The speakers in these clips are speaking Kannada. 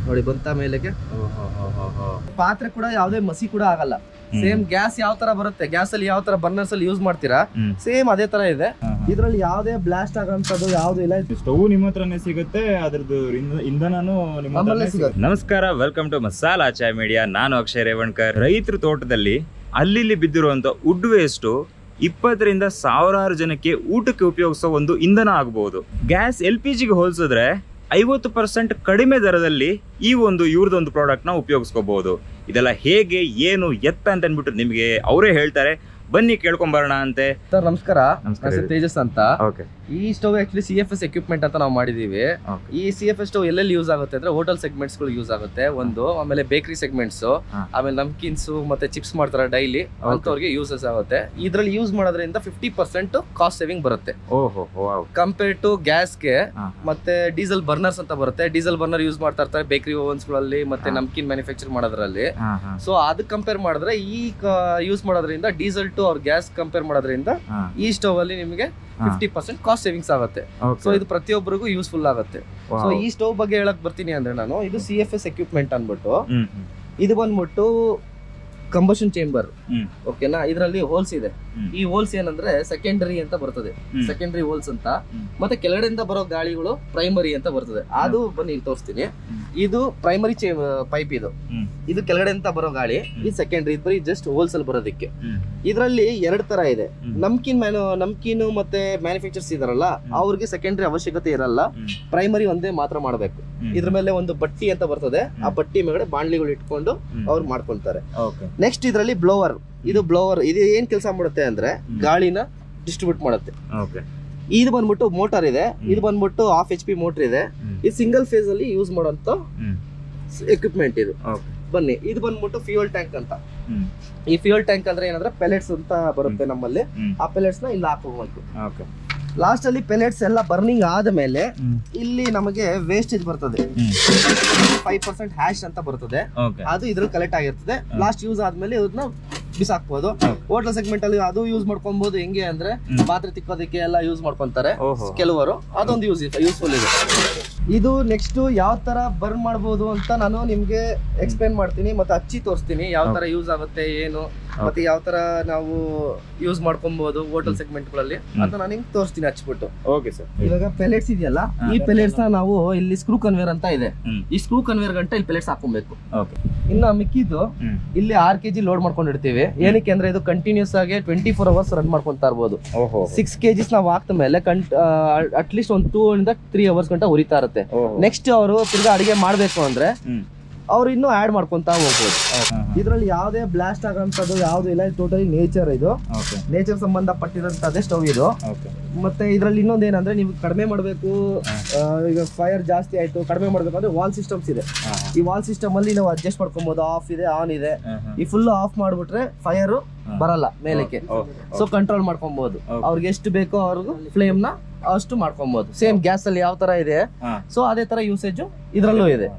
ನೋಡಿ ಬಂತ ಮೇಲೆಗೆ. ಪಾತ್ರೆ ಕೂಡ ಯಾವುದೇ ಮಸಿ ಕೂಡ ಆಗಲ್ಲ. ಸೇಮ್ ಗ್ಯಾಸ್ ಯಾವ ತರ ಬರುತ್ತೆ, ಗ್ಯಾಸ್ ಅಲ್ಲಿ ಯಾವ ತರ ಬರ್ನರ್ಸ್ ಅಲ್ಲಿ ಯೂಸ್ ಮಾಡ್ತೀರಾ ಸೇಮ್ ಅದೇ ತರ ಇದೆ. ಇದ್ರಲ್ಲಿ ಯಾವುದೇ ಬ್ಲಾಸ್ಟ್ ಆಗೋಂಥದ್ದು ಯಾವ್ದು ಇಲ್ಲ. ಸ್ಟವ್ ನಿಮ್ಮ ಹತ್ರನೇ ಸಿಗುತ್ತೆ, ಅದ್ರದ್ದು ಇಂಧನನು ನಿಮ್ಮ ಹತ್ರನೇ ಸಿಗುತ್ತೆ. ನಮಸ್ಕಾರ, welcome to Masala Chai media. ನಾನು ಅಕ್ಷಯ್ ರೇವಣ್ಕರ್. ರೈತರ ತೋಟದಲ್ಲಿ ಅಲ್ಲಿ ಬಿದ್ದಿರುವಂತ ವುಡ್ ವೇಸ್ಟ್ 20ರಿಂದ ಸಾವಿರಾರು ಜನಕ್ಕೆ ಊಟಕ್ಕೆ ಉಪಯೋಗಿಸೋ ಒಂದು ಇಂಧನ ಆಗಬಹುದು. ಗ್ಯಾಸ್ LPG ಗೆ ಹೋಲಿಸಿದ್ರೆ 50% ಕಡಿಮೆ ದರದಲ್ಲಿ ಈ ಇವ್ರದೊಂದು ಪ್ರಾಡಕ್ಟ್ ನ ಉಪಯೋಗಿಸ್ಕೋಬಹುದು. ಇದೆಲ್ಲ ಹೇಗೆ, ಏನು, ಎತ್ತ ಅಂತ ಅಂದ್ಬಿಟ್ಟು ನಿಮಗೆ ಅವರೇ ಹೇಳ್ತಾರೆ. ಬನ್ನಿ ಕೇಳ್ಕೊಂಬರೋಣ ಅಂತೆ. ಸರ್ ನಮಸ್ಕಾರ, ತೇಜಸ್ ಅಂತ. ಈ ಸ್ಟವ್ ಆಕ್ಚುಲಿ CFS ಎಕ್ವಿಪ್ಮೆಂಟ್ ಅಂತ ನಾವು ಮಾಡಿದೀವಿ. ಈ CFS ಸ್ಟವ್ ಎಲ್ಲೆಲ್ಲಿ ಯೂಸ್ ಆಗುತ್ತೆ ಅಂದ್ರೆ ಹೋಟೆಲ್ ಸೆಗ್ಮೆಂಟ್ಸ್ ಗಳು ಯೂಸ್ ಆಗುತ್ತೆ ಒಂದು, ಆಮೇಲೆ ಬೇಕರಿ ಸೆಗ್ಮೆಂಟ್ಸ್, ಆಮೇಲೆ ನಮ್ಕಿನ್ಸ್ ಮತ್ತೆ ಚಿಪ್ಸ್ ಮಾಡ್ತಾರೆ ಡೈಲಿ ಅಂತವ್ರಿಗೆ ಯೂಸಸ್ ಆಗುತ್ತೆ. ಇದ್ರಲ್ಲಿ ಯೂಸ್ ಮಾಡೋದ್ರಿಂದ 50% ಕಾಸ್ಟ್ ಸೇವಿಂಗ್ ಬರುತ್ತೆ ಕಂಪೇರ್ ಟು ಗ್ಯಾಸ್ಗೆ. ಮತ್ತೆ ಡೀಸೆಲ್ ಬರ್ನರ್ಸ್ ಅಂತ ಬರುತ್ತೆ. ಡೀಸೆಲ್ ಬರ್ನರ್ ಯೂಸ್ ಮಾಡ್ತಾ ಇರ್ತಾರೆ ಬೇಕರಿ ಓವನ್ಸ್ ಗಳಲ್ಲಿ ಮತ್ತೆ ನಮ್ಕಿನ್ ಮ್ಯಾನುಫ್ಯಾಕ್ಚರ್ ಮಾಡೋದ್ರಲ್ಲಿ. ಸೊ ಅದಕ್ಕೆ ಕಂಪೇರ್ ಮಾಡಿದ್ರೆ ಈ ಯೂಸ್ ಮಾಡೋದ್ರಿಂದ ಡೀಸೆಲ್ ಟು ಅವ್ರ ಗ್ಯಾಸ್ ಕಂಪೇರ್ ಮಾಡೋದ್ರಿಂದ ಈ ಸ್ಟವ್ ಅಲ್ಲಿ ನಿಮಗೆ 50% ಕಾಸ್ಟ್ ಸೇವಿಂಗ್ಸ್ ಆಗುತ್ತೆ. ಸೊ ಇದು ಪ್ರತಿಯೊಬ್ಬರಿಗೂ ಯೂಸ್ಫುಲ್ ಆಗುತ್ತೆ. ಸೊ ಈ ಸ್ಟವ್ ಬಗ್ಗೆ ಹೇಳಕ್ ಬರ್ತೀನಿ ಅಂದ್ರೆ ನಾನು, ಇದು CFS ಎಕ್ವಿಪ್ಮೆಂಟ್ ಅನ್ಬಿಟ್ಟು, ಇದು ಬಂದ್ಬಿಟ್ಟು ಕಂಬಷನ್ ಚೇಂಬರ್. ಓಕೆನಾ, ಇದರಲ್ಲಿ ಹೋಲ್ಸ್ ಇದೆ. ಈ ಹೋಲ್ಸ್ ಏನಂದ್ರೆ ಸೆಕೆಂಡರಿ ಅಂತ ಬರ್ತದೆ, ಸೆಕೆಂಡರಿ ಹೋಲ್ಸ್ ಅಂತ. ಮತ್ತೆ ಕೆಳಗಡೆಯಿಂದ ಬರೋ ಗಾಳಿಗಳು ಪ್ರೈಮರಿ ಅಂತ ಬರ್ತದೆ. ಅದು ಬನ್ನಿ ಇಲ್ಲಿ ತೋರಿಸ್ತೀನಿ. ಇದು ಪ್ರೈಮರಿ ಪೈಪ್, ಇದು ಕೆಳಗಡೆಯಿಂದ ಬರೋ ಗಾಳಿ, ಇದು ಸೆಕೆಂಡರಿ. ಇದು ಬರೀ ಜಸ್ಟ್ ಹೋಲ್ಸ್ ಅಲ್ಲಿ ಬರೋದಕ್ಕೆ. ಇದರಲ್ಲಿ 2 ತರ ಇದೆ. ನಮ್ಕೀನು ಮತ್ತೆ ಮ್ಯಾನುಫ್ಯಾಕ್ಚರ್ಸ್ ಇದಾರಲ್ಲ ಅವ್ರಿಗೆ ಸೆಕೆಂಡರಿ ಅವಶ್ಯಕತೆ ಇರಲ್ಲ, ಪ್ರೈಮರಿ ಒಂದೇ ಮಾತ್ರ ಮಾಡಬೇಕು. ಇದ್ರ ಮೇಲೆ ಒಂದು ಬಟ್ಟಿ ಅಂತ ಬರ್ತದೆ, ಆ ಬಟ್ಟಿ ಮೇಲೆ ಬಾಣ್ಲಿಗಳು ಇಟ್ಕೊಂಡು ಅವ್ರು ಮಾಡ್ಕೊಳ್ತಾರೆ. ನೆಕ್ಸ್ಟ್ ಇದರಲ್ಲಿ ಬ್ಲೋವರ್. ಇದು ಬ್ಲೋವರ್, ಇದು ಏನ್ ಕೆಲಸ ಮಾಡುತ್ತೆ ಅಂದ್ರೆ ಗಾಳಿನ ಡಿಸ್ಟ್ರಿಬ್ಯೂಟ್ ಮಾಡುತ್ತೆ. ಇದು ಬಂದ್ಬಿಟ್ಟು ಮೋಟಾರ್ ಇದೆ. ಇದು ಬಂದ್ಬಿಟ್ಟು 1/2 HP ಮೋಟರ್ ಇದೆ. ಇದು ಸಿಂಗಲ್ ಫೇಸ್ ಅಲ್ಲಿ ಯೂಸ್ ಮಾಡೋಂತ ಎಕ್ವಿಪ್ಮೆಂಟ್ ಇದು. ಬನ್ನಿ, ಇದು ಬಂದ್ಬಿಟ್ಟು ಫ್ಯೂಯಲ್ ಟ್ಯಾಂಕ್ ಅಂತ. ಈ ಫ್ಯೂಯಲ್ ಟ್ಯಾಂಕ್ ಅಂದ್ರೆ ಏನಂದ್ರೆ ಪೆಲೆಟ್ಸ್ ಅಂತ ಬರುತ್ತೆ ನಮ್ಮಲ್ಲಿ. ಆ ಪೆಲೆಟ್ಸ್ ನ ಇಲ್ಲಿ ಹಾಕೋಬೇಕು. ಲಾಸ್ಟ್ ಅಲ್ಲಿ ಪೆಲೆಟ್ಸ್ ಎಲ್ಲ ಬರ್ನಿಂಗ್ ಆದ್ಮೇಲೆ ಇಲ್ಲಿ ನಮಗೆ ವೇಸ್ಟೇಜ್ ಬರ್ತದೆ, 5% ಹ್ಯಾಶ್ ಅಂತ ಬರ್ತದೆ. ಅದು ಇದ್ರಲ್ಲಿ ಕಲೆಕ್ಟ್ ಆಗಿರ್ತದೆ. ಲಾಸ್ಟ್ ಯೂಸ್ ಆದ್ಮೇಲೆ ಇದನ್ನ ಬಿಸಾಕ್ಬಹುದು. ಹೋಟೆಲ್ ಸೆಗ್ಮೆಂಟ್ ಅಲ್ಲಿ ಅದು ಯೂಸ್ ಮಾಡ್ಕೊಬಹುದು. ಹೆಂಗೆ ಅಂದ್ರೆ ಪಾತ್ರೆ ತಿಕ್ಕೋದಕ್ಕೆ ಎಲ್ಲ ಯೂಸ್ ಮಾಡ್ಕೊಂತಾರೆ ಕೆಲವರು. ಅದೊಂದು ಯೂಸ್ಫುಲ್ ಇದೆ. ಇದು ನೆಕ್ಸ್ಟ್ ಯಾವ ತರ ಬರ್ನ್ ಮಾಡಬಹುದು ಅಂತ ನಾನು ನಿಮ್ಗೆ ಎಕ್ಸ್ಪ್ಲೇನ್ ಮಾಡ್ತೀನಿ, ಮತ್ತೆ ಹಚ್ಚಿ ತೋರಿಸ್ತೀನಿ ಯಾವ ತರ ಯೂಸ್ ಆಗುತ್ತೆ ಏನು, ಮತ್ತೆ ಯಾವ ತರ ನಾವು ಯೂಸ್ ಮಾಡ್ಕೊಬಹುದು ಹೋಟೆಲ್ ಸೆಗ್ಮೆಂಟ್ ಗಳಲ್ಲಿ ಅಂತ ನಾನು ನಿಮ್ಗೆ ತೋರಿಸ್ತೀನಿ ಹಚ್ಬಿಟ್ಟು. Okay sir. ಇವಾಗ ಪೆಲೆಟ್ಸ್ ಇದೆಯಲ್ಲ, ಈ ಪೆಲೆಟ್ಸ್ ನ ನಾವು ಇಲ್ಲಿ ಸ್ಕ್ರೂ ಕನ್ವೇರ್ ಅಂತ ಇದೆ, ಈ ಸ್ಕ್ರೂ ಕನ್ವೇರ್ ಗಂಟ ಇಲ್ಲಿ ಪೆಲೆಟ್ಸ್ ಹಾಕೊಬೇಕು. ಇನ್ನ ಮಿಕ್ಕಿದ್ದು ಇಲ್ಲಿ 6 kg ಲೋಡ್ ಮಾಡ್ಕೊಂಡಿರ್ತೀವಿ. ಏನಕ್ಕೆ ಅಂದ್ರೆ ಇದು ಕಂಟಿನ್ಯೂಸ್ ಆಗಿ 24 hours ರನ್ ಮಾಡ್ಕೊಂತಾ ಇರ್ಬೋದು. 6 kg ನಾವು ಹಾಕ್ತ ಮೇಲೆ ಅಟ್ಲೀಸ್ಟ್ ಒಂದು 2 ಇಂದ 3 hours ಗಂಟ ಉರಿತಾ ಇರುತ್ತೆ. ನೆಕ್ಸ್ಟ್ ಅವರು ತಿರ್ಗಾ ಅಡಿಗೆ ಮಾಡ್ಬೇಕು ಅಂದ್ರೆ ಅವ್ರು ಇನ್ನೂ ಆಡ್ ಮಾಡ್ಕೊಂತ ಹೋಗ್ಬೋದು. ಇದ್ರಲ್ಲಿ ಯಾವುದೇ ಬ್ಲಾಸ್ಟ್ ಆಗೋಂಥದ್ದು ಯಾವ್ದು ಇಲ್ಲ. ಟೋಟಲಿ ನೇಚರ್, ಇದು ನೇಚರ್ ಸಂಬಂಧಪಟ್ಟಿರೋಂಥದ್ದೇ ಸ್ಟವ್ ಇದು. ಮತ್ತೆ ಇದ್ರಲ್ಲಿ ಇನ್ನೊಂದು ಏನಂದ್ರೆ ನೀವು ಕಡಿಮೆ ಮಾಡಬೇಕು, ಈಗ ಫೈರ್ ಜಾಸ್ತಿ ಆಯ್ತು, ಕಡಿಮೆ ಮಾಡ್ಬೇಕು ಅಂದ್ರೆ ವಾಲ್ ಸಿಸ್ಟಮ್ಸ್ ಇದೆ. ಈ ವಾಲ್ ಸಿಸ್ಟಮ್ ಅಲ್ಲಿ ನಾವು ಅಡ್ಜಸ್ಟ್ ಮಾಡ್ಕೊಬಹುದು. ಆಫ್ ಇದೆ, ಆನ್ ಇದೆ. ಈ ಫುಲ್ ಆಫ್ ಮಾಡ್ಬಿಟ್ರೆ ಫೈರ್ ಬರಲ್ಲ ಮೇಲಕ್ಕೆ. ಸೊ ಕಂಟ್ರೋಲ್ ಮಾಡ್ಕೊಬಹುದು. ಅವ್ರಿಗೆ ಎಷ್ಟು ಬೇಕೋ ಅವ್ರಿಗೂ ಫ್ಲೇಮ್ ನ ಅಷ್ಟು ಮಾಡ್ಕೊಬಹುದು. ಸೇಮ್ ಗ್ಯಾಸ್ ಅಲ್ಲಿ ಯಾವ ತರ ಇದೆ ಸೊ ಅದೇ ತರ ಯೂಸೇಜ್ ಇದ್ರಲ್ಲೂ ಇದೆ.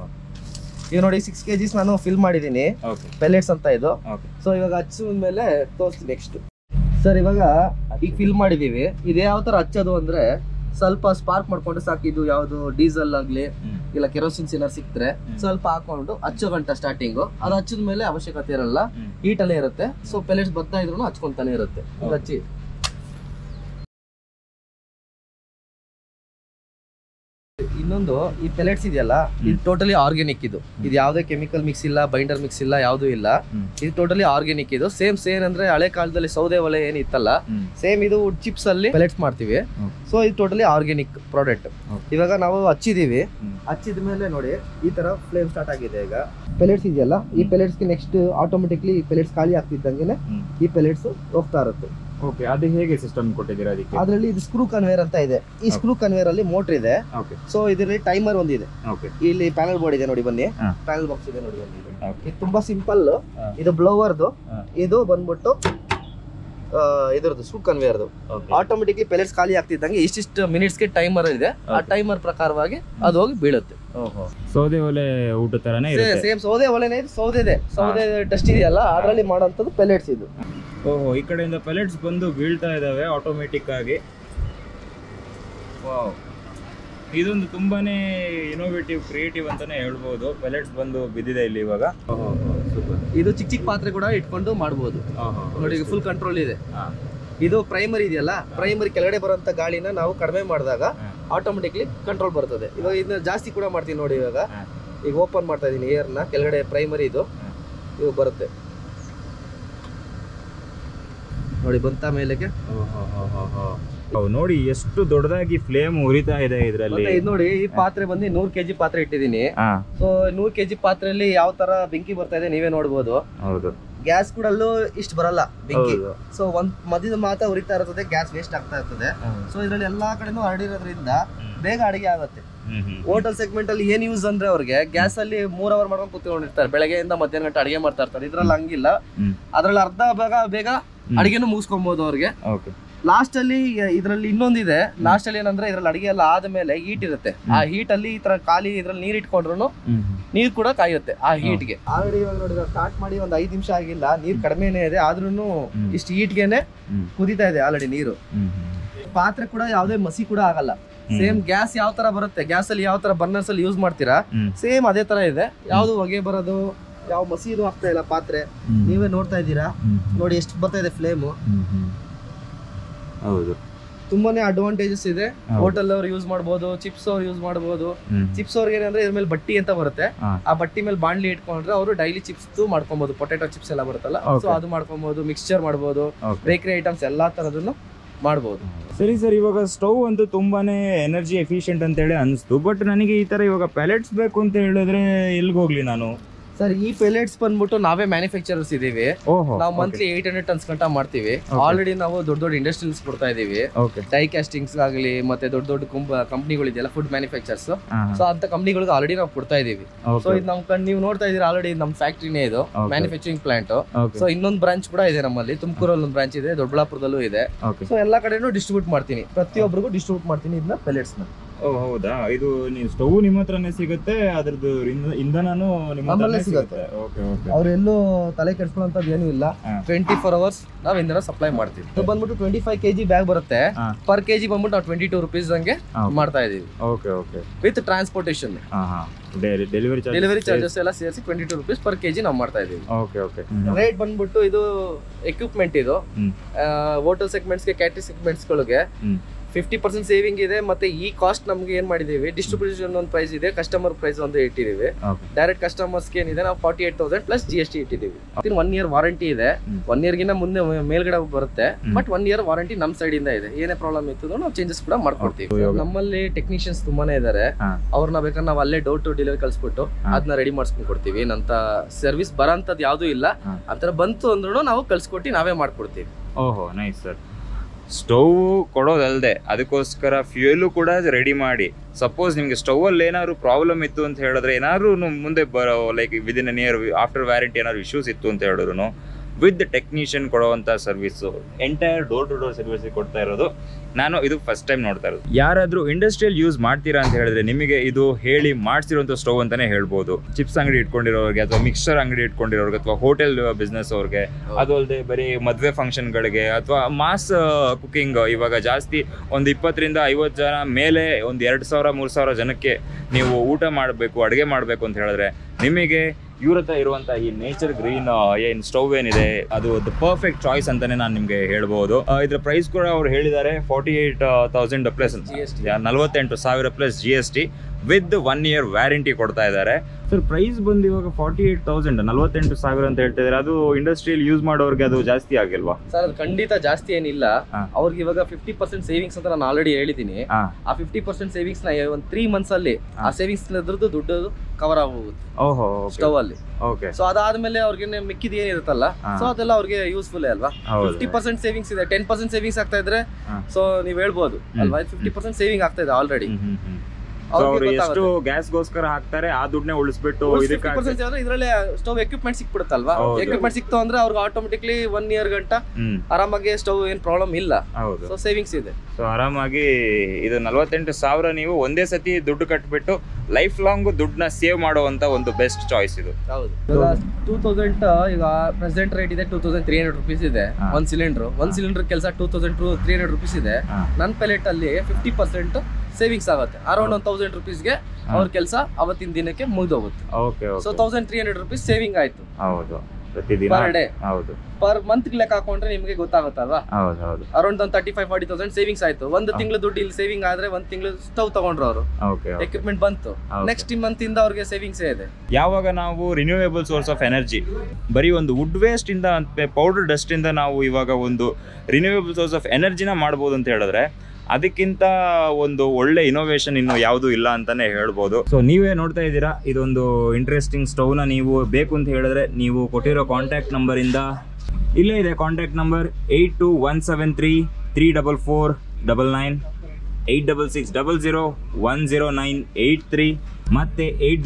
ಈಗ ನೋಡಿ 6 kg ನಾನು ಫಿಲ್ ಮಾಡಿದೀನಿ, ಪೆಲೆಟ್ಸ್ ಅಂತ ಇದು. ಸೊ ಇವಾಗ ಹಚ್ಚಿದ ಮೇಲೆ ತೋರಿಸ್ತೀನಿ ನೆಕ್ಸ್ಟ್. ಸರ್ ಇವಾಗ ಈಗ ಫಿಲ್ ಮಾಡಿದೀವಿ. ಇದು ಯಾವ ತರ ಹಚ್ಚೋದು ಅಂದ್ರೆ ಸ್ವಲ್ಪ ಸ್ಪಾರ್ಕ್ ಮಾಡ್ಕೊಂಡು ಸಾಕು. ಇದು ಯಾವ್ದು ಡೀಸೆಲ್ ಆಗ್ಲಿ ಇಲ್ಲ ಕೆರೋಸಿನ್ಸ್ ಏನಾರು ಸಿಕ್ತ್ರೆ ಸ್ವಲ್ಪ ಹಾಕೊಂಡು ಹಚ್ಚೋ ಗಂಟ ಸ್ಟಾರ್ಟಿಂಗು. ಅದು ಹಚ್ಚಿದ ಮೇಲೆ ಅವಶ್ಯಕತೆ ಇರಲ್ಲ, ಹೀಟಲ್ಲೇ ಇರುತ್ತೆ. ಸೊ ಪೆಲೆಟ್ಸ್ ಬರ್ತಾ ಇದ್ರು ಹಚ್ಕೊಂತಾನೆ ಇರುತ್ತೆ. ಹಚ್ಚಿ ಇನ್ನೊಂದು ಈ ಪೆಲೆಟ್ಸ್ ಇದೆಯಲ್ಲ, ಇದು ಟೋಟಲಿ ಆರ್ಗ್ಯಾನಿಕ್. ಇದು ಯಾವ್ದೇ ಕೆಮಿಕಲ್ ಮಿಕ್ಸ್ ಇಲ್ಲ, ಬೈಂಡರ್ ಮಿಕ್ಸ್ ಇಲ್ಲ, ಯಾವ್ದು ಇಲ್ಲ. ಇದು ಟೋಟಲಿ ಆರ್ಗ್ಯಾನಿಕ್. ಇದು ಸೇಮ್ ಅಂದ್ರೆ ಹಳೆ ಕಾಲದಲ್ಲಿ ಸೌದೆ ಒಲೆ ಏನಿತ್ತಲ್ಲ, ಸೇಮ್ ಇದು ವುಡ್ ಚಿಪ್ಸ್ ಅಲ್ಲಿ ಪೆಲೆಟ್ಸ್ ಮಾಡ್ತೀವಿ. ಸೊ ಇದು ಟೋಟಲಿ ಆರ್ಗ್ಯಾನಿಕ್ ಪ್ರಾಡಕ್ಟ್. ಇವಾಗ ನಾವು ಹಚ್ಚಿದೀವಿ. ಹಚ್ಚಿದ ಮೇಲೆ ನೋಡಿ ಈ ತರ ಫ್ಲೇಮ್ ಸ್ಟಾರ್ಟ್ ಆಗಿದೆ. ಈಗ ಪೆಲೆಟ್ಸ್ ಇದೆಯಲ್ಲ, ಈ ಪೆಲೆಟ್ಸ್ಗೆ ನೆಕ್ಸ್ಟ್ ಆಟೋಮೆಟಿಕ್ಲಿ ಈ ಪೆಲೆಟ್ಸ್ ಖಾಲಿ ಆಗ್ತಿದ್ದಂಗೆ ಈ ಪೆಲೆಟ್ಸ್ ಹೋಗ್ತಾ ಇರುತ್ತೆ. ಓಕೆ, ಅದು ಹೇಗೆ ಸಿಸ್ಟಮ್ ಕೊಟ್ಟಿದ್ದೀರಾ ಅದಕ್ಕೆ? ಅದರಲ್ಲಿ ಇದು ಸ್ಕ್ರೂ ಕನ್ವೇರ್ ಅಂತ ಇದೆ. ಈ ಸ್ಕ್ರೂ ಕನ್ವೇರ್ ಅಲ್ಲಿ ಮೋಟರ್ ಇದೆ. ಸೊ ಇದರಲ್ಲಿ ಟೈಮರ್ ಒಂದಿದೆ. ಇಲ್ಲಿ ಪ್ಯಾನಲ್ ಬೋರ್ಡ್ ಇದೆ ನೋಡಿ, ಬನ್ನಿ ಪ್ಯಾನಲ್ ಬಾಕ್ಸ್ ಇದೆ ನೋಡಿ ಬನ್ನಿ. ಇದು ತುಂಬಾ ಸಿಂಪಲ್. ಇದು ಬ್ಲೋವರ್ದು, ಇದು ಬಂದ್ಬಿಟ್ಟು ಇದ್ರದ್ದು ಸ್ಕ್ರೂ ಕನ್ವೇರ್ದು. ಆಟೋಮೆಟಿಕ್ಲಿ ಪೆಲೆಟ್ಸ್ ಖಾಲಿ ಆಗ್ತಿದ್ದಂಗೆ ಇಷ್ಟಿಷ್ಟು ಮಿನಿಟ್ಸ್ಗೆ ಟೈಮರ್ ಇದೆ. ಆ ಟೈಮರ್ ಪ್ರಕಾರವಾಗಿ ಅದು ಹೋಗಿ ಬೀಳುತ್ತೆ. ಸೌದೆ ಒಲೆ ಊಟ ತರನೇ ಸೇಮ್ ಸೌದೆ ಒಲೆನೇ ಇದೆ. ಸೌದೆ ಡಸ್ಟ್ ಇದೆಯಲ್ಲ ಅದರಲ್ಲಿ ಮಾಡೋಂಥದ್ದು ಪೆಲೆಟ್ಸ್ ಇದು. ಓಹೋ, ಈ ಕಡೆಯಿಂದ ಪೆಲೆಟ್ಸ್ ಬಂದು ಬೀಳ್ತಾ ಇದಾವೆ ಆಟೋಮೆಟಿಕ್ ಆಗಿ. ವಾವ್, ಇದೊಂದು ತುಂಬಾನೇ ಇನೋವೇಟಿವ್ ಕ್ರಿಯೇಟಿವ್ ಅಂತಾನೆ ಹೇಳ್ಬೋದು. ಪೆಲೆಟ್ಸ್ ಬಂದು ಬಿದ್ದಿದೆ ಇಲ್ಲಿ ಇವಾಗ. ಇದು ಚಿಕ್ಕ ಚಿಕ್ಕ ಪಾತ್ರೆ ಕೂಡ ಇಟ್ಕೊಂಡು ಮಾಡ್ಬೋದು ನೋಡಿ, ಫುಲ್ ಕಂಟ್ರೋಲ್ ಇದೆ. ಇದು ಪ್ರೈಮರಿ ಇದೆಯಲ್ಲ, ಪ್ರೈಮರಿ ಕೆಳಗಡೆ ಬರುವಂತ ಗಾಳಿನ ನಾವು ಕಡಿಮೆ ಮಾಡಿದಾಗ ಆಟೋಮೆಟಿಕ್ಲಿ ಕಂಟ್ರೋಲ್ ಬರ್ತದೆ. ಇವಾಗ ಇದನ್ನ ಜಾಸ್ತಿ ಕೂಡ ಮಾಡ್ತೀನಿ ನೋಡಿ. ಇವಾಗ ಈಗ ಓಪನ್ ಮಾಡ್ತಾ ಇದೀನಿ ಏರ್ನ, ಕೆಳಗಡೆ ಪ್ರೈಮರಿ ಇದು ಬರುತ್ತೆ ನೋಡಿ, ಬಂತ ಮೇಲೆಗೆ. ನೋಡಿ ಎಷ್ಟು ದೊಡ್ಡದಾಗಿ ಫ್ಲೇಮ್ ಉರಿತಾ ಇದೆ ಇದರಲ್ಲಿ. ನೋಡಿ ಈ ಪಾತ್ರೆ ಬಂದು 100 kg ಪಾತ್ರೆ ಇಟ್ಟಿದ್ದೀನಿ. ಸೊ 100 kg ಪಾತ್ರೆಯಲ್ಲಿ ಯಾವ ತರ ಬೆಂಕಿ ಬರ್ತಾ ಇದೆ ನೀವೇ ನೋಡ್ಬೋದು. ಹೌದು, ಗ್ಯಾಸ್ ಕೂಡ ಅಲ್ಲೂ ಇಷ್ಟು ಬರಲ್ಲ ಬೆಂಕಿ. ಸೊ ಒಂದ್ ಮಧ್ಯದ ಮಾತ್ರ ಉರಿತಾ ಇರ್ತದೆ, ಗ್ಯಾಸ್ ವೇಸ್ಟ್ ಆಗ್ತಾ ಇರ್ತದೆ. ಸೊ ಇದ್ರಲ್ಲಿ ಎಲ್ಲಾ ಕಡೆನೂ ಹರಡಿರೋದ್ರಿಂದ ಬೇಗ ಅಡಿಗೆ ಆಗುತ್ತೆ. ಹೋಟೆಲ್ ಸೆಗ್ಮೆಂಟ್ ಅಲ್ಲಿ ಏನ್ ಯೂಸ್ ಅಂದ್ರೆ ಅವ್ರಿಗೆ ಗ್ಯಾಸ್ ಅಲ್ಲಿ 3 ಅವರ್ ಮಾಡ್ಕೊಂಡು ಕೂತ್ಕೊಂಡಿರ್ತಾರೆ, ಬೆಳಗ್ಗೆಯಿಂದ ಮಧ್ಯಾಹ್ನ ಗಂಟೆ ಅಡಿಗೆ ಮಾಡ್ತಾ ಇರ್ತಾರೆ. ಇದ್ರಲ್ಲಿ ಹಂಗಿಲ್ಲ, ಅದ್ರಲ್ಲಿ ಅರ್ಧ ಬೇಗ ಅಡಿಗೆನೂ ಮುಗಿಸ್ಕೊಬಹುದು ಅವ್ರಿಗೆ. ಲಾಸ್ಟ್ ಅಲ್ಲಿ ಇದ್ರಲ್ಲಿ ಇನ್ನೊಂದಿದೆ, ಲಾಸ್ಟ್ ಅಲ್ಲಿ ಏನಂದ್ರೆ ಇದ್ರಲ್ಲಿ ಅಡಿಗೆ ಎಲ್ಲ ಆದ್ಮೇಲೆ ಹೀಟ್ ಇರುತ್ತೆ. ಆ ಹೀಟ್ ಅಲ್ಲಿ ಈ ತರ ಖಾಲಿ ಇದ್ರಲ್ಲಿ ನೀರ್ ಇಟ್ಕೊಂಡ್ರು ನೀರ್ ಕೂಡ ಕಾಯುತ್ತೆ ಆ ಹೀಟ್ ಗೆ. ಆಲ್ರೆಡಿ ಇವಾಗ ನೋಡಿದ್ರೆ ಸ್ಟಾರ್ಟ್ ಮಾಡಿ ಒಂದ್ 5 ನಿಮಿಷ ಆಗಿಲ್ಲ, ನೀರ್ ಕಡಿಮೆನೇ ಇದೆ, ಆದ್ರೂ ಇಷ್ಟು ಹೀಟ್ಗೆನೆ ಕುದಿತಾ ಇದೆ ಆಲ್ರೆಡಿ ನೀರು. ಪಾತ್ರೆ ಕೂಡ ಯಾವ್ದೇ ಮಸಿ ಕೂಡ ಆಗಲ್ಲ. ಸೇಮ್ ಗ್ಯಾಸ್ ಯಾವ ತರ ಬರುತ್ತೆ, ಗ್ಯಾಸ್ ಅಲ್ಲಿ ಯಾವ ತರ ಬರ್ನರ್ಸ್ ಅಲ್ಲಿ ಯೂಸ್ ಮಾಡ್ತೀರಾ ಸೇಮ್ ಅದೇ ತರ ಇದೆ. ಯಾವ್ದು ಹೊಗೆ ಬರೋದು, ಯಾವ ಮಸೀದು ಆಗ್ತಾ ಇಲ್ಲ ಪಾತ್ರೆ. ನೀವೇ ನೋಡ್ತಾ ಇದ್ದೀರಾ ನೋಡಿ ಎಷ್ಟು ಬರ್ತಾ ಇದೆ ಫ್ಲೇಮು. ಹೌದು, ತುಂಬಾನೇ ಅಡ್ವಾಂಟೇಜಸ್ ಇದೆ. ಹೋಟೆಲ್ ಅವ್ರು ಯೂಸ್ ಮಾಡಬಹುದು, ಚಿಪ್ಸ್ ಅವ್ರು ಯೂಸ್ ಮಾಡಬಹುದು. ಚಿಪ್ಸ್ ಅವ್ರಿಗೆ ಏನಂದ್ರೆ ಇದ್ರ ಮೇಲೆ ಬಟ್ಟಿ ಅಂತ ಬರುತ್ತೆ, ಆ ಬಟ್ಟಿ ಮೇಲೆ ಬಾಣ್ಲಿ ಇಟ್ಕೊಂಡ್ರೆ ಅವರು ಡೈಲಿ ಚಿಪ್ಸ್ ಮಾಡ್ಕೊಬಹುದು. ಪೊಟೆಟೋ ಚಿಪ್ಸ್ ಎಲ್ಲ ಬರುತ್ತಲ್ಲ, ಸೊ ಅದು ಮಾಡ್ಕೊಬಹುದು, ಮಿಕ್ಸ್ಚರ್ ಮಾಡಬಹುದು, ಬೇಕರಿ ಐಟಮ್ಸ್ ಎಲ್ಲಾ ತರದನ್ನು ಮಾಡಬಹುದು. ಸರಿ ಸರ್, ಇವಾಗ ಸ್ಟವ್ ಅಂತೂ ತುಂಬಾನೇ ಎನರ್ಜಿ ಎಫಿಷಿಯಂಟ್ ಅಂತ ಹೇಳಿ ಅನಿಸ್ತು. ಬಟ್ ನನಗೆ ಈ ತರ ಇವಾಗ ಪೆಲೆಟ್ಸ್ ಬೇಕು ಅಂತ ಹೇಳಿದ್ರೆ ಎಲ್ಲಿಗೆ ಹೋಗ್ಲಿ ನಾನು? ಸರ್ ಈ ಪೆಲೆಟ್ಸ್ ಬಂದ್ಬಿಟ್ಟು ನಾವೇ ಮ್ಯಾನುಫ್ಯಾಕ್ಚರರ್ಸ್ ಇದೀವಿ. ನಾವು ಮಂತ್ಲಿ 800 ಟನ್ಸ್ ಗಂಟ ಮಾಡ್ತೀವಿ. ಆಲ್ರೆಡಿ ನಾವು ದೊಡ್ಡ ಇಂಡಸ್ಟ್ರೀಸ್ ಕೊಡ್ತಾ ಇದೀವಿ. ಡೈ ಕ್ಯಾಸ್ಟಿಂಗ್ಸ್ ಆಗಲಿ ಮತ್ತೆ ದೊಡ್ಡ ಕಂಪ್ನಿಗಳಿದೆಯಲ್ಲ, ಫುಡ್ ಮ್ಯಾನುಫ್ಯಾಕ್ಚರ್ಸ್, ಸೊ ಅಂತ ಕಂಪ್ನಿಗಳಿಗೆ ಆಲ್ರೆಡಿ ನಾವು ಕೊಡ್ತಾ ಇದೀವಿ. ಸೊ ಇದು ನೀವು ನೋಡ್ತಾ ಇದೀರಾ ಆಲ್ರೆಡಿ ನಮ್ ಫ್ಯಾಕ್ಟ್ರಿನೇ ಇದು, ಮ್ಯಾನುಫ್ಯಾಕ್ಚರಿಂಗ್ ಪ್ಲಾಂಟ್. ಸೊ ಇನ್ನೊಂದು ಬ್ರಾಂಚ್ ಕೂಡ ಇದೆ ನಮ್ಮಲ್ಲಿ, ತುಮಕೂರಲ್ಲಿ ಒಂದು ಬ್ರಾಂಚ್ ಇದೆ, ದೊಡ್ಡಬಳ್ಳಾಪುರದಲ್ಲೂ ಇದೆ. ಸೊ ಎಲ್ಲಾ ಕಡೆನೂ ಡಿಸ್ಟ್ರಿಬ್ಯೂಟ್ ಮಾಡ್ತೀನಿ, ಪ್ರತಿಯೊಬ್ಬರಿಗೂ ಡಿಸ್ಟ್ರಿಬ್ಯೂಟ್ ಮಾಡ್ತೀನಿ ಇದನ್ನ ಪೆಲೆಟ್ಸ್ ನ. ಹೌದಾ? ಇದು ಸ್ಟವ್ ನಿಮ್ಮ ಹತ್ರನೇ ಸಿಗುತ್ತೆ, ಅದ್ರದ್ದು ಇಂಧನನೂ ನಿಮ್ಮ ಹತ್ರನೇ ಸಿಗುತ್ತೆ? ಅವ್ರೆಲ್ಲೂ ತಲೆ ಕೆಡ್ಸ್ಕೊಳ್ಳೋಂಥದ್ದು ಏನೂ ಇಲ್ಲ. 24 hours ನಾವ್ ಇಂಧನ ಸಪ್ಲೈ ಮಾಡ್ತೀವಿ. ಇದು ಬಂದ್ಬಿಟ್ಟು 25 kg ಬ್ಯಾಗ್ ಬರುತ್ತೆ. ಪರ್ ಕೆಜಿ ಬಂದ್ಬಿಟ್ಟು ನಾವು 22 rupees ಹಂಗೆ ಮಾಡ್ತಾ ಇದೀವಿ. ವಿತ್ ಟ್ರಾನ್ಸ್ಪೋರ್ಟೇಷನ್, ಡೆಲಿವರಿ ಚಾರ್ಜಸ್ ಎಲ್ಲ ಸೇರಿಸಿ 22 rupees ಪರ್ ಕೆಜಿ ನಾವು ಮಾಡ್ತಾ ಇದೀವಿ. ರೇಟ್ ಬಂದ್ಬಿಟ್ಟು ಇದು ಎಕ್ವಿಪ್ಮೆಂಟ್, ಇದು ಹೋಟೆಲ್ ಸೆಗ್ಮೆಂಟ್ಸ್ ಗೆ, ಕ್ಯಾಟರಿಂಗ್ ಸೆಗ್ಮೆಂಟ್ಸ್ ಗಳಿಗೆ 50% ಸೇವಿಂಗ್ ಇದೆ. ಮತ್ತೆ ಈ ಕಾಸ್ಟ್ ನಮ್ಗೆ ಏನ್ ಮಾಡಿದೀವಿ, ಡಿಸ್ಟ್ರಿಬ್ಯೂಷನ್ ಒಂದು ಪ್ರೈಸ್ ಇದೆ, ಕಸ್ಟಮರ್ ಪ್ರೈಸ್ ಒಂದು ಇಟ್ಟಿದೀವಿ. ಡೈರೆಕ್ಟ್ ಕಸ್ಟಮರ್ಸ್ ಏನಿದೆ ನಾವು 48,000 ಪ್ಲಸ್ GST ಇಟ್ಟಿದೀವಿ. 1 year ವಾರಂಟಿ ಇದೆ. 1 year ಗಿನ್ನ ಮುಂದೆ ಮೇಲ್ಗಡೆ ಬರುತ್ತೆ, ಬಟ್ 1 year ವಾರಂಟಿ ನಮ್ ಸೈಡ್ ಇಂದ ಇದೆ. ಏನೇ ಪ್ರಾಬ್ಲಮ್ ಇತ್ತು ನಾವು ಚೇಂಜಸ್ ಕೂಡ ಮಾಡ್ಕೊಡ್ತೀವಿ. ನಮ್ಮಲ್ಲಿ ಟೆಕ್ನಿಷಿಯನ್ಸ್ ತುಂಬಾನೇ ಇದಾರೆ, ಅವ್ರನ್ನ ಬೇಕಾದ್ರೆ ನಾವು ಅಲ್ಲೇ ಡೋರ್ ಟು ಡೆಲಿವರಿ ಕಳ್ಸ್ಬಿಟ್ಟು ಅದನ್ನ ರೆಡಿ ಮಾಡಿಸ್ಕೊಂಡು ಕೊಡ್ತೀವಿ. ಏನಂತ ಸರ್ವಿಸ್ ಬರೋಂಥದ್ದು ಯಾವ್ದು ಇಲ್ಲ. ಆತರ ಬಂತು ಅಂದ್ರೂ ನಾವು ಕಳ್ಸ್ಕೊಟ್ಟು ನಾವೇ ಮಾಡ್ಕೊಡ್ತೀವಿ. ಓಹೋ, ನೈಸ್ ಸರ್. ಸ್ಟವ್ ಕೊಡೋದಲ್ಲದೆ ಅದಕ್ಕೋಸ್ಕರ ಫ್ಯೂಯಲು ಕೂಡ ರೆಡಿ ಮಾಡಿ, ಸಪೋಸ್ ನಿಮಗೆ ಸ್ಟವ್ ಅಲ್ಲಿ ಏನಾದ್ರು ಪ್ರಾಬ್ಲಮ್ ಇತ್ತು ಅಂತ ಹೇಳಿದ್ರೆ, ಏನಾದ್ರು ಮುಂದೆ ಬರೋ like within near after warranty ಏನಾದ್ರು ಇಶ್ಯೂಸ್ ಇತ್ತು ಅಂತ ಹೇಳಿದ್ರು ವಿತ್ ಟೆಕ್ನಿಷಿಯನ್ ಕೊಡುವಂಥ service, entire door to door service ಕೊಡ್ತಾ ಇರೋದು ನಾನು ಇದು ಫಸ್ಟ್ ಟೈಮ್ ನೋಡ್ತಾ ಇರೋದು. ಯಾರಾದರೂ ಇಂಡಸ್ಟ್ರಿಯಲ್ ಯೂಸ್ ಮಾಡ್ತೀರಾ ಅಂತ ಹೇಳಿದ್ರೆ ನಿಮಗೆ ಇದು ಹೇಳಿ ಮಾಡಿಸಿರುವಂಥ ಸ್ಟವ್ ಅಂತಾನೆ ಹೇಳ್ಬೋದು. ಚಿಪ್ಸ್ ಅಂಗಡಿ ಇಟ್ಕೊಂಡಿರೋರಿಗೆ, ಅಥವಾ ಮಿಕ್ಸರ್ ಅಂಗಡಿ ಇಟ್ಕೊಂಡಿರೋರಿಗೆ, ಅಥವಾ ಹೋಟೆಲ್ ಬಿಸ್ನೆಸ್ ಅವ್ರಿಗೆ, ಅದು ಅಲ್ಲದೆ ಬರೀ ಮದುವೆ ಫಂಕ್ಷನ್ಗಳಿಗೆ, ಅಥವಾ ಮಾಸ್ ಕುಕಿಂಗ್, ಇವಾಗ ಜಾಸ್ತಿ ಒಂದು 20 ರಿಂದ 50 ಜನ ಮೇಲೆ ಒಂದು 2,000-3,000 ಜನಕ್ಕೆ ನೀವು ಊಟ ಮಾಡಬೇಕು, ಅಡುಗೆ ಮಾಡಬೇಕು ಅಂತ ಹೇಳಿದ್ರೆ ನಿಮಗೆ ಇವ್ರ ಹತ್ರ ಇರುವಂಥ ಈ ನೇಚರ್ ಗ್ರೀನ್ ಏನು ಸ್ಟವ್ ಏನಿದೆ ಅದು ದ ಪರ್ಫೆಕ್ಟ್ ಚಾಯ್ಸ್ ಅಂತಾನೆ ನಾನು ನಿಮಗೆ ಹೇಳ್ಬೋದು. ಇದ್ರ ಪ್ರೈಸ್ ಕೂಡ ಅವ್ರು ಹೇಳಿದ್ದಾರೆ 48,000 plus 48,000 plus GST with 1 year warranty ಕೊಡ್ತಾ ಇದ್ದಾರೆ. ಸರ್ ಪ್ರೈಸ್ ಬಂದು ಇವಾಗ 48,000 48,000 ಅಂತ ಹೇಳ್ತಾ ಇದ್ದಾರೆ. ಅದು ಇಂಡಸ್ಟ್ರಿಯಲ್ ಯೂಸ್ ಮಾಡೋರಿಗೆ ಅದು ಜಾಸ್ತಿ ಆಗಿಲ್ವಾ? ಸರ್ ಅದು ಖಂಡಿತ ಜಾಸ್ತಿ ಏನಿಲ್ಲ. ಅವ್ರಿಗೆ ಇವಾಗ 50% ಸೇವಿಂಗ್ಸ್ ಅಂತ ನಾನು ಆಲ್ರೆಡಿ ಹೇಳಿದ್ದೀನಿ. ಆ 50% ಸೇವಿಂಗ್ಸ್ ನ ಒಂದು 3 months ಅಲ್ಲಿ ಆ ಸೇವಿಂಗ್ಸ್ ದುಡ್ಡು ಕವರ್ ಆಗೋಗುತ್ತೆ ಸ್ಟವ್ ಅಲ್ಲಿ. ಸೊ ಅದಾದ್ಮೇಲೆ ಅವ್ರಿಗೆ ಮಿಕ್ಕಿದ ಏನಿರುತ್ತಲ್ಲ, ಸೊ ಅದೆಲ್ಲ ಅವ್ರಿಗೆ ಯೂಸ್ಫುಲ್ ಅಲ್ವಾ. 50% ಸೇವಿಂಗ್ಸ್ ಇದೆ, 10% ಸೇವಿಂಗ್ಸ್ ಆಗ್ತಾ ಇದ್ರೆ ಸೊ ನೀವ್ ಹೇಳ್ಬೋದು ಅಲ್ವಾ, 50% ಸೇವಿಂಗ್ ಆಗ್ತಾ ಇದೆ ಆಲ್ರೆಡಿ. ಎಷ್ಟು ಗ್ಯಾಸ್ಗೋಸ್ಕರ ಹಾಕ್ತಾರೆ ಆ ದುಡ್ಡನ್ನೇ ಉಳಿಸ್ಬಿಟ್ಟು ಇದ್ರಲ್ಲಿ ಸ್ಟವ್ ಎಕ್ವಿಪ್ಮೆಂಟ್ ಸಿಕ್ಬಿಡುತ್ತಲ್ವಾ, ಎಕ್ವಿಪ್ಮೆಂಟ್ ಸಿಕ್ತು ಅಂದ್ರೆ ಅವ್ರಿಗೆ ಆಟೋಮೆಟಿಕ್ಲಿ 1 year ಗಂಟ ಆರಾಮಾಗಿ ಸ್ಟವ್ ಏನ್ ಪ್ರಾಬ್ಲಮ್ ಇಲ್ಲ. ಸೊ ಸೇವಿಂಗ್ಸ್ ಇದೆ. ಸೊ ಆರಾಮಾಗಿ ಇದು 48,000 ನೀವು ಒಂದೇ ಸತಿ ದುಡ್ಡು ಕಟ್ಬಿಟ್ಟು ಲೈಫ್ ಲಾಂಗ್ ದುಡ್ಡನ್ನ ಸೇವ್ ಮಾಡುವಂತ ಒಂದು ಬೆಸ್ಟ್ ಚಾಯ್ಸ್ ಇದು. ಹೌದು. 2000 ಈಗ ಪ್ರೆಸೆಂಟ್ ರೇಟ್ ಇದೆ 2,300 rupees ಇದೆ ಒಂದು ಸಿಲಿಂಡರ್. ಒಂದು ಸಿಲಿಂಡರ್ ಕೆಲಸ 2,300 rupees ಇದೆ. ನನ್ನ ಪೆಲೆಟ್ ಅಲ್ಲಿ 50% ಸೇವಿಂಗ್ಸ್ ಆಗುತ್ತೆ. ಅರೌಂಡ್ 1000 ರುಪೀಸ್ಗೆ ಅವ್ರ ಕೆಲಸ ಅವತ್ತಿನ ದಿನಕ್ಕೆ ಮುಗಿದೋಗುತ್ತೆ. ಸೊ 1300 ರುಪೀಸ್ ಸೇವಿಂಗ್ ಆಯ್ತು ಪರ್ ಡೇ. ಪರ್ ಮಂತ್ ಲೆಕ್ಕ ಹಾಕೊಂಡ್ರೆ ನಿಮ್ಗೆ ಗೊತ್ತಾಗುತ್ತಲ್ವಾ, ಅರೌಂಡ್ 35-40,000 ಸೇವಿಂಗ್ಸ್ ಆಯ್ತು. ಒಂದು ತಿಂಗಳು ದುಡ್ಡು ಇಲ್ಲಿ ಸೇವಿಂಗ್ ಆದ್ರೆ ಒಂದ್ ತಿಂಗಳು ಸ್ಟವ್ ತಗೊಂಡ್ರು ಅವರು, ಎಕ್ವಿಪ್ಮೆಂಟ್ ಬಂತು, ನೆಕ್ಸ್ಟ್ ಮಂತ್ ಇಂದ ಅವ್ರಿಗೆ ಸೇವಿಂಗ್ಸ್ ಇದೆ. ಯಾವಾಗ ನಾವು ರಿನ್ಯೂವೇಬಲ್ ಸೋರ್ಸ್ ಆಫ್ ಎನರ್ಜಿ, ಬರೀ ಒಂದು ವುಡ್ ವೇಸ್ಟ್ ಇಂದ ಪೌಡರ್ ಡಸ್ಟ್ ಇಂದ ನಾವು ಇವಾಗ ಒಂದು ರಿನ್ಯೂವೇಬಲ್ ಸೋರ್ಸ್ ಆಫ್ ಎನರ್ಜಿನ ಮಾಡ್ಬೋದು ಅಂತ ಹೇಳಿದ್ರೆ ಅದಕ್ಕಿಂತ ಒಂದು ಒಳ್ಳೆ ಇನೋವೇಷನ್ ಇನ್ನು ಯಾವುದು ಇಲ್ಲ ಅಂತಾನೆ ಹೇಳ್ಬೋದು. ಸೊ ನೀವೇ ನೋಡ್ತಾ ಇದ್ದೀರಾ, ಇದೊಂದು ಇಂಟ್ರೆಸ್ಟಿಂಗ್ ಸ್ಟವ್ನ ನೀವು ಬೇಕು ಅಂತ ಹೇಳಿದ್ರೆ ನೀವು ಕೊಟ್ಟಿರೋ ಕಾಂಟ್ಯಾಕ್ಟ್ ನಂಬರ್ ಇಂದ ಇಲ್ಲೇ ಇದೆ. ಕಾಂಟ್ಯಾಕ್ಟ್ ನಂಬರ್ 8217334499, 8660010983 ಮತ್ತೆ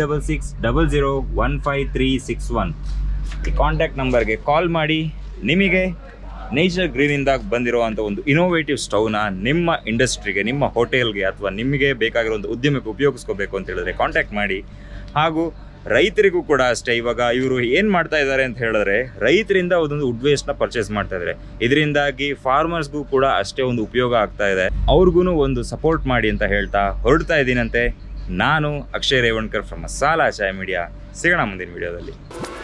8660155361. ಈ ಕಾಂಟ್ಯಾಕ್ಟ್ ನಂಬರ್ಗೆ ಕಾಲ್ ಮಾಡಿ ನಿಮಗೆ ನೇಚರ್ ಗ್ರೀನಿಂದ ಬಂದಿರುವಂಥ ಒಂದು ಇನೋವೇಟಿವ್ ಸ್ಟವ್ನ ನಿಮ್ಮ ಇಂಡಸ್ಟ್ರಿಗೆ, ನಿಮ್ಮ ಹೋಟೆಲ್ಗೆ ಅಥವಾ ನಿಮಗೆ ಬೇಕಾಗಿರೋ ಒಂದು ಉದ್ಯಮಕ್ಕೆ ಉಪಯೋಗಿಸ್ಕೋಬೇಕು ಅಂತ ಹೇಳಿದ್ರೆ ಕಾಂಟ್ಯಾಕ್ಟ್ ಮಾಡಿ. ಹಾಗೂ ರೈತರಿಗೂ ಕೂಡ ಅಷ್ಟೇ, ಇವಾಗ ಇವರು ಏನು ಮಾಡ್ತಾ ಇದ್ದಾರೆ ಅಂತ ಹೇಳಿದ್ರೆ ರೈತರಿಂದ ಒಂದೊಂದು ವುಡ್ ವೇಸ್ಟ್ನ ಪರ್ಚೇಸ್ ಮಾಡ್ತಾ ಇದ್ದಾರೆ. ಇದರಿಂದಾಗಿ ಫಾರ್ಮರ್ಸ್ಗೂ ಕೂಡ ಅಷ್ಟೇ ಒಂದು ಉಪಯೋಗ ಆಗ್ತಾ ಇದೆ. ಅವ್ರಿಗೂ ಒಂದು ಸಪೋರ್ಟ್ ಮಾಡಿ ಅಂತ ಹೇಳ್ತಾ ಹೊರಡ್ತಾ ಇದ್ದೀನಂತೆ. ನಾನು ಅಕ್ಷಯ್ ರೇವಣ್ಕರ್ ಫ್ರಮ್ ಮಸಾಲಾ ಚಾಯ್ ಮೀಡಿಯಾ. ಸಿಗೋಣ ಮುಂದಿನ ವಿಡಿಯೋದಲ್ಲಿ.